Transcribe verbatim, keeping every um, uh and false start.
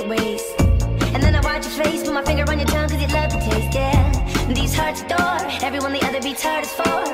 your waist. And then I watch your face, put my finger on your tongue cause you love the taste, yeah. These hearts adore everyone the other beats hardest for.